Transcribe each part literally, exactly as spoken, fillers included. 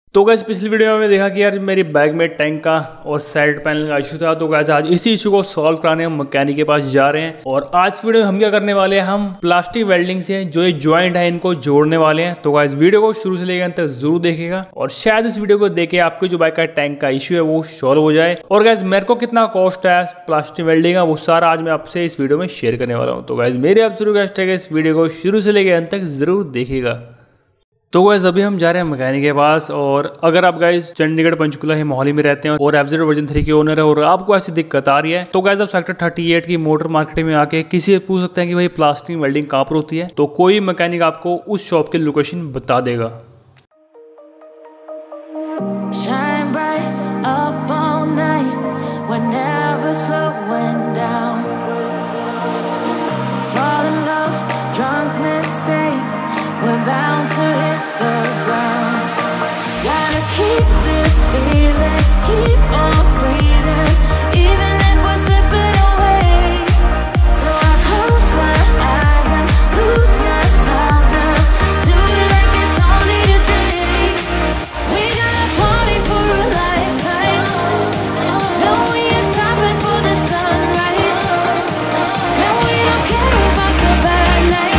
तो गाइस पिछली वीडियो में देखा कि यार मेरी बाइक में टैंक का और साइड पैनल का इशू था। तो गाइस आज इसी इशू को सॉल्व कराने हम मैकेनिक के पास जा रहे हैं और आज की वीडियो में हम क्या करने वाले हैं, हम प्लास्टिक वेल्डिंग से जो ये जॉइंट है इनको जोड़ने वाले हैं। तो गाइस वीडियो को शुरू से लेकर अंत तक जरूर देखिएगा और शायद इस वीडियो को देख के आपके जो बाइक का टैंक का इशू है वो सॉल्व हो जाए। और गाइस मेरे को कितना कॉस्ट है प्लास्टिक वेल्डिंग का वो सारा आज मैं आपसे इस वीडियो में शेयर करने वाला हूँ। तो गाइस मेरे आपसे रिक्वेस्ट है कि इस वीडियो को शुरू से लेकर अंत तक जरूर देखिएगा। तो गाइस अभी हम जा रहे हैं मैकेनिक के पास और अगर आप गाइस चंडीगढ़ पंचकुला ही मोहाली में रहते हैं और एफ जेड वर्जन थ्री के ओनर है और आपको ऐसी दिक्कत आ रही है तो गाइस आप सेक्टर थर्टी एट की मोटर मार्केट में आके किसी से पूछ सकते हैं कि भाई प्लास्टिक वेल्डिंग कहाँ पर होती है। तो कोई मैकेनिक आपको उस शॉप की लोकेशन बता देगा। We're bound to hit the ground. Gotta keep this feeling, keep on breathing, even if we're slipping away. So I close my eyes and lose myself now. Do it like it's only today. We got a party for a lifetime. No, we ain't stopping for the sunrise. And we don't care about the bad nights.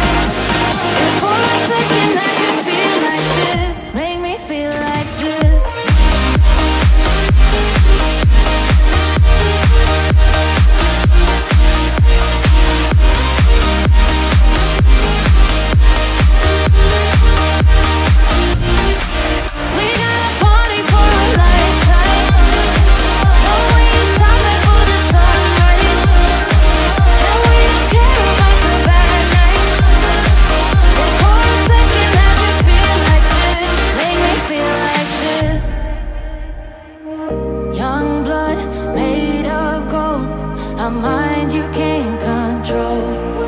A mind you can't control,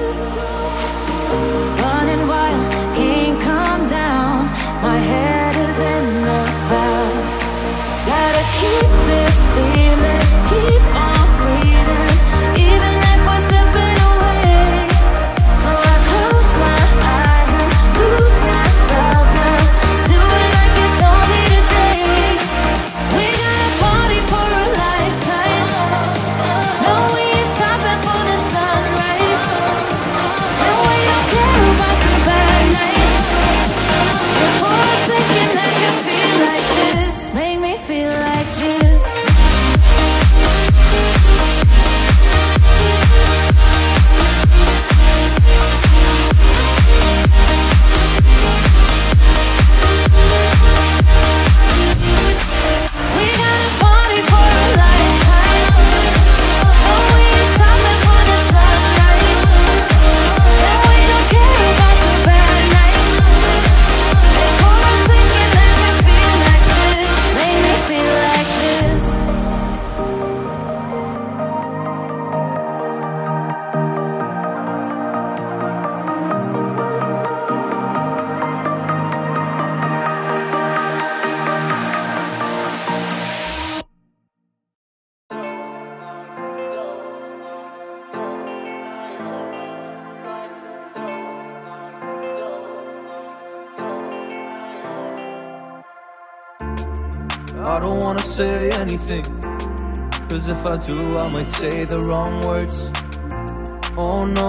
running wild, can't come down. My head is in the clouds. Gotta keep this feeling, keep on breathing, even if we're slipping away. So I close my eyes and lose myself now. Do it like it's only today. We got a party for a lifetime. No, we for the sunrise, and we don't care about the bad nights. And for a second I can feel like this, make me feel like this. We got a party for a lifetime. Oh, we ain't stopping for the sunrise. And we don't care about the bad nights. And for a second I can feel like this, make me feel like this. I don't wanna say anything, cause if I do I might say the wrong words. Oh no.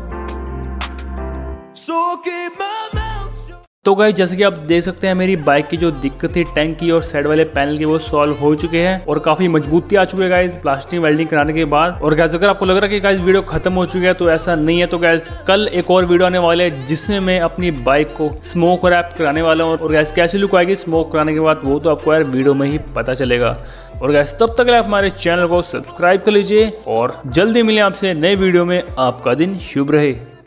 So keep my mouth shut. तो guys जैसे कि आप देख सकते हैं मेरी bike की जो दिक्कत थी टैंक की और साइड वाले पैनल की वो सॉल्व हो चुके हैं और काफी मजबूती आ चुकी है गाइस प्लास्टिक वेल्डिंग कराने के बाद। और गाइस अगर आपको लग रहा है कि गाइस वीडियो खत्म हो चुकी है तो ऐसा नहीं है। तो गाइस कल एक और वीडियो आने वाले है जिसमें मैं अपनी बाइक को स्मोक रैप कराने वाला हूँ और गाइस कैसी लुक आएगी स्मोक कराने के बाद वो तो आपको यार वीडियो में ही पता चलेगा। और गाइस तब तक आप हमारे चैनल को सब्सक्राइब कर लीजिए और जल्दी मिले आपसे नए वीडियो में। आपका दिन शुभ रहे।